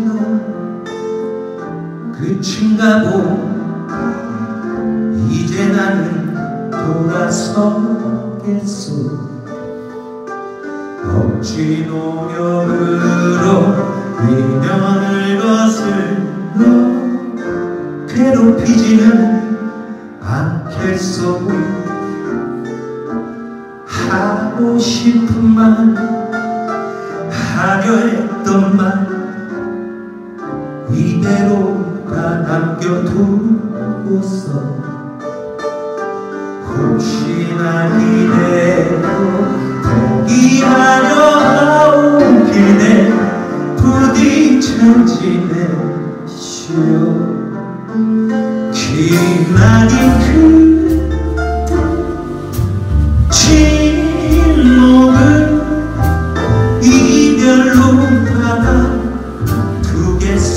끝인가 보. 이제 나는 돌아서겠소. 억지 노력으로 미련을 거슬러 괴롭히지는 않겠소. 하고 싶은 말, 하려 했던 말 이대로 다 남겨두고서 혹시나 이대로 포기하려 하온 길에 부딪혀지네 쉬어. 기나긴 그 침묵을 이별로 받아두겠소.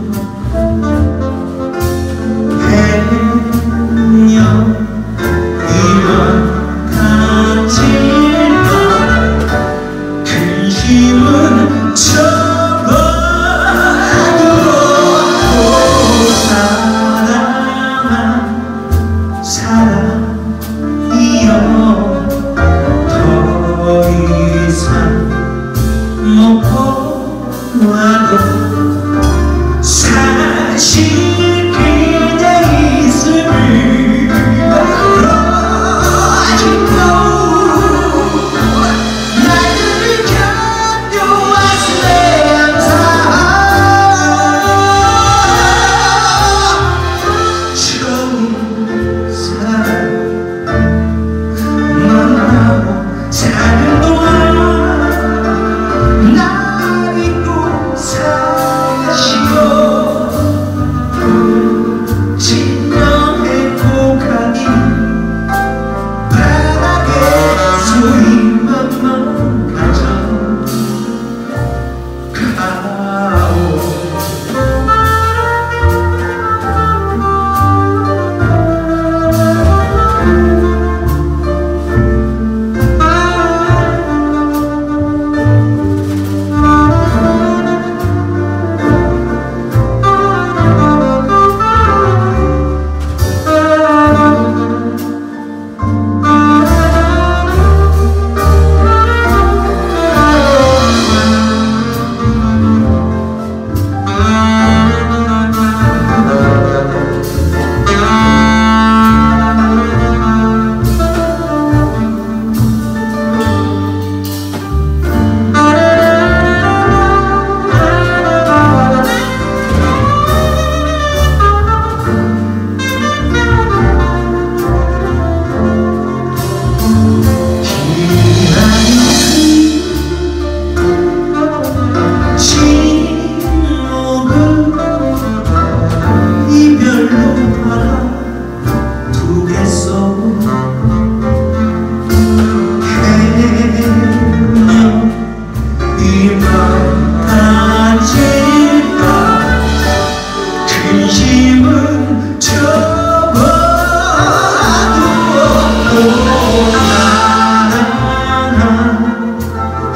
해녕 이만 가질까. 근심은 접어도 사랑한 사랑이여 더 이상 못 보아도 사실 그대 있음을 아직도 나를 견뎌왔네 항상. 처음 사랑 만나고 사는 동안 날 잊고 사시오. 진정했고 가니 바닥에 소리만만 가져가오. 근심은 접어도 사랑한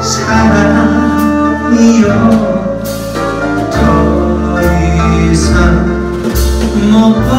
사랑이여 더 이상 못